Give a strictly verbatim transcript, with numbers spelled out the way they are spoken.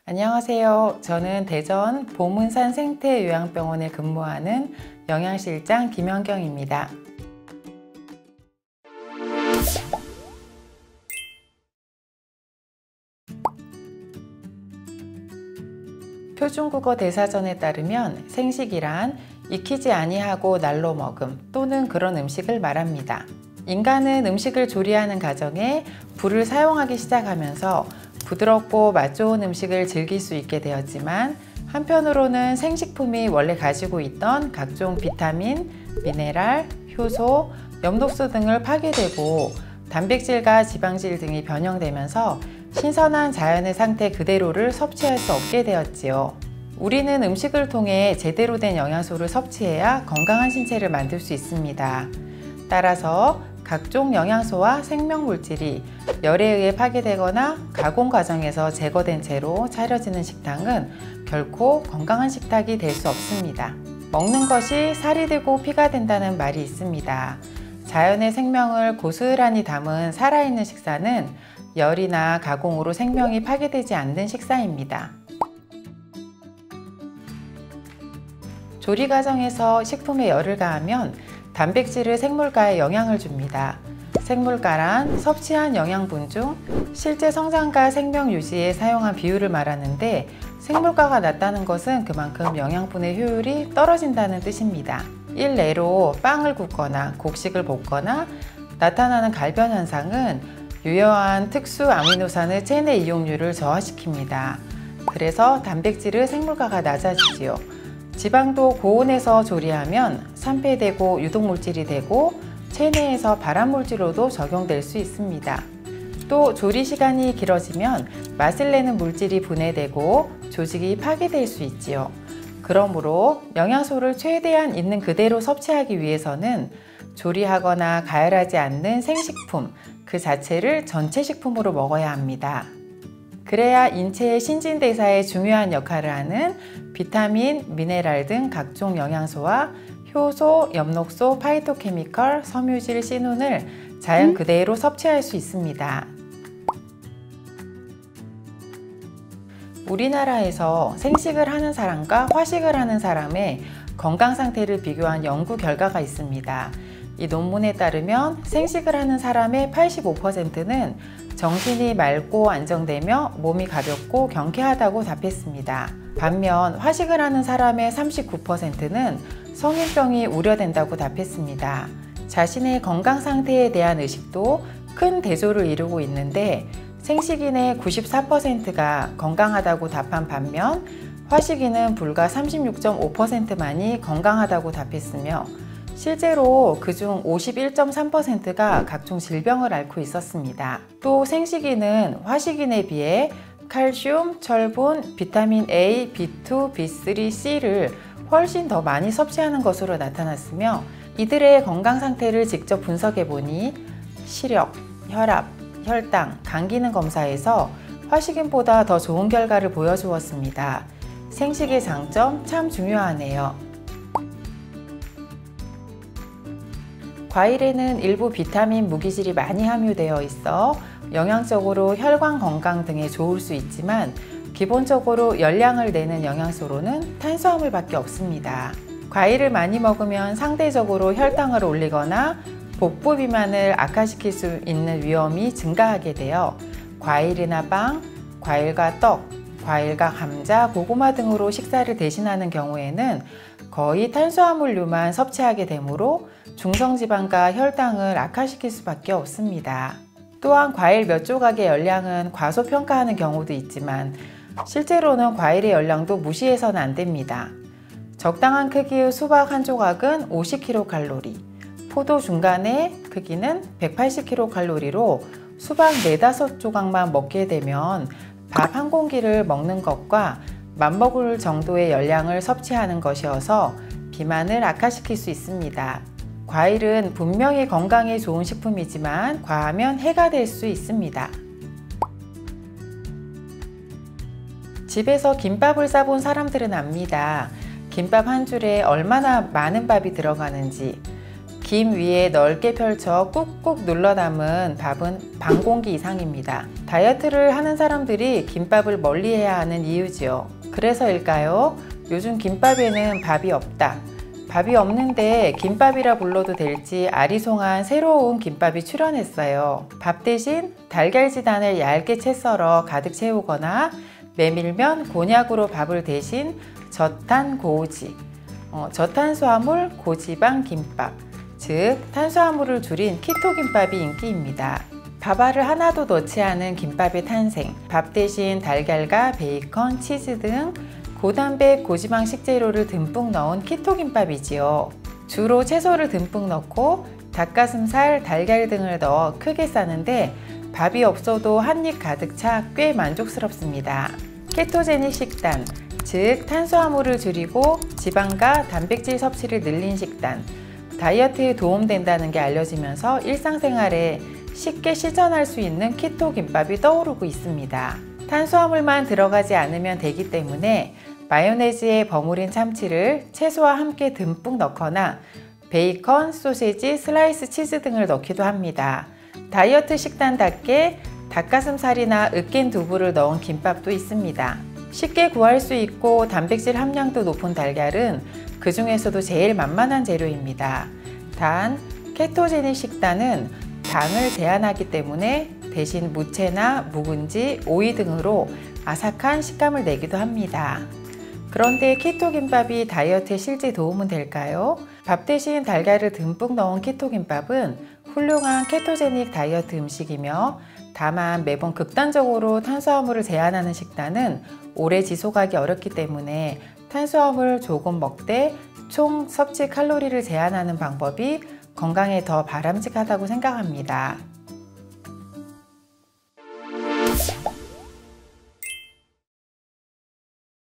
안녕하세요. 저는 대전 보문산 생태요양병원에 근무하는 영양실장 김현경입니다. 표준국어 대사전에 따르면 생식이란 익히지 아니하고 날로 먹음 또는 그런 음식을 말합니다. 인간은 음식을 조리하는 과정에 불을 사용하기 시작하면서 부드럽고 맛 좋은 음식을 즐길 수 있게 되었지만, 한편으로는 생식품이 원래 가지고 있던 각종 비타민, 미네랄, 효소, 엽록소 등을 파괴되고 단백질과 지방질 등이 변형되면서 신선한 자연의 상태 그대로를 섭취할 수 없게 되었지요. 우리는 음식을 통해 제대로 된 영양소를 섭취해야 건강한 신체를 만들 수 있습니다. 따라서 각종 영양소와 생명물질이 열에 의해 파괴되거나 가공 과정에서 제거된 채로 차려지는 식당은 결코 건강한 식탁이 될 수 없습니다. 먹는 것이 살이 되고 피가 된다는 말이 있습니다. 자연의 생명을 고스란히 담은 살아있는 식사는 열이나 가공으로 생명이 파괴되지 않는 식사입니다. 조리 과정에서 식품에 열을 가하면 단백질을 생물가에 영향을 줍니다. 생물가란 섭취한 영양분 중 실제 성장과 생명 유지에 사용한 비율을 말하는데, 생물가가 낮다는 것은 그만큼 영양분의 효율이 떨어진다는 뜻입니다. 일례로 빵을 굽거나 곡식을 볶거나 나타나는 갈변 현상은 유효한 특수 아미노산의 체내 이용률을 저하시킵니다. 그래서 단백질의 생물가가 낮아지지요. 지방도 고온에서 조리하면 산패되고 유독물질이 되고 체내에서 발암물질로도 적용될 수 있습니다. 또 조리 시간이 길어지면 맛을 내는 물질이 분해되고 조직이 파괴될 수 있지요. 그러므로 영양소를 최대한 있는 그대로 섭취하기 위해서는 조리하거나 가열하지 않는 생식품 그 자체를 전체 식품으로 먹어야 합니다. 그래야 인체의 신진대사에 중요한 역할을 하는 비타민, 미네랄 등 각종 영양소와 효소, 엽록소, 파이토케미컬, 섬유질, 씨눈을 자연 그대로 섭취할 수 있습니다. 우리나라에서 생식을 하는 사람과 화식을 하는 사람의 건강 상태를 비교한 연구 결과가 있습니다. 이 논문에 따르면 생식을 하는 사람의 팔십오 퍼센트는 정신이 맑고 안정되며 몸이 가볍고 경쾌하다고 답했습니다. 반면 화식을 하는 사람의 삼십구 퍼센트는 성인병이 우려된다고 답했습니다. 자신의 건강 상태에 대한 의식도 큰 대조를 이루고 있는데, 생식인의 구십사 퍼센트가 건강하다고 답한 반면 화식인은 불과 삼십육 점 오 퍼센트만이 건강하다고 답했으며, 실제로 그중 오십일 점 삼 퍼센트가 각종 질병을 앓고 있었습니다. 또 생식인은 화식인에 비해 칼슘, 철분, 비타민 A, 비 투, 비 쓰리, C를 훨씬 더 많이 섭취하는 것으로 나타났으며, 이들의 건강 상태를 직접 분석해 보니 시력, 혈압, 혈당, 간 기능 검사에서 화식인보다 더 좋은 결과를 보여주었습니다. 생식의 장점 참 중요하네요. 과일에는 일부 비타민, 무기질이 많이 함유되어 있어 영양적으로 혈관 건강 등에 좋을 수 있지만, 기본적으로 열량을 내는 영양소로는 탄수화물밖에 없습니다. 과일을 많이 먹으면 상대적으로 혈당을 올리거나 복부 비만을 악화시킬 수 있는 위험이 증가하게 되어 과일이나 빵, 과일과 떡, 과일과 감자, 고구마 등으로 식사를 대신하는 경우에는 거의 탄수화물류만 섭취하게 되므로 중성지방과 혈당을 악화시킬 수밖에 없습니다. 또한 과일 몇 조각의 열량은 과소평가하는 경우도 있지만, 실제로는 과일의 열량도 무시해서는 안 됩니다. 적당한 크기의 수박 한 조각은 오십 킬로칼로리, 포도 중간의 크기는 백팔십 킬로칼로리로 수박 네다섯 조각만 먹게 되면 밥 한 공기를 먹는 것과 맞먹을 정도의 열량을 섭취하는 것이어서 비만을 악화시킬 수 있습니다. 과일은 분명히 건강에 좋은 식품이지만 과하면 해가 될 수 있습니다. 집에서 김밥을 싸본 사람들은 압니다. 김밥 한 줄에 얼마나 많은 밥이 들어가는지. 김 위에 넓게 펼쳐 꾹꾹 눌러 담은 밥은 반 공기 이상입니다. 다이어트를 하는 사람들이 김밥을 멀리해야 하는 이유지요. 그래서일까요? 요즘 김밥에는 밥이 없다. 밥이 없는데 김밥이라 불러도 될지 아리송한 새로운 김밥이 출현했어요. 밥 대신 달걀지단을 얇게 채 썰어 가득 채우거나 메밀면 곤약으로 밥을 대신 저탄 고지, 어, 저탄수화물 고지방 김밥, 즉 탄수화물을 줄인 키토 김밥이 인기입니다. 밥알을 하나도 넣지 않은 김밥의 탄생, 밥 대신 달걀과 베이컨, 치즈 등 고단백 고지방 식재료를 듬뿍 넣은 키토 김밥이지요. 주로 채소를 듬뿍 넣고 닭가슴살, 달걀 등을 넣어 크게 싸는데 밥이 없어도 한 입 가득 차 꽤 만족스럽습니다. 케토제닉 식단, 즉 탄수화물을 줄이고 지방과 단백질 섭취를 늘린 식단, 다이어트에 도움된다는 게 알려지면서 일상생활에 쉽게 실천할 수 있는 키토 김밥이 떠오르고 있습니다. 탄수화물만 들어가지 않으면 되기 때문에 마요네즈에 버무린 참치를 채소와 함께 듬뿍 넣거나 베이컨, 소시지, 슬라이스 치즈 등을 넣기도 합니다. 다이어트 식단답게 닭가슴살이나 으깬 두부를 넣은 김밥도 있습니다. 쉽게 구할 수 있고 단백질 함량도 높은 달걀은 그 중에서도 제일 만만한 재료입니다. 단, 케토제닉 식단은 당을 제한하기 때문에 대신 무채나 묵은지, 오이 등으로 아삭한 식감을 내기도 합니다. 그런데 키토 김밥이 다이어트에 실제 도움은 될까요? 밥 대신 달걀을 듬뿍 넣은 키토 김밥은 훌륭한 케토제닉 다이어트 음식이며 다만 매번 극단적으로 탄수화물을 제한하는 식단은 오래 지속하기 어렵기 때문에 탄수화물 조금 먹되 총 섭취 칼로리를 제한하는 방법이 건강에 더 바람직하다고 생각합니다.